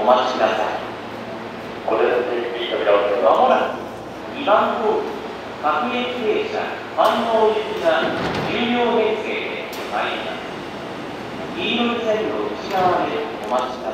お待ちください。 これだけいい扉を開けまもなく2番ホール各駅停車飯能行きが10両編成で参ります。黄色い線の内側でお待ちください。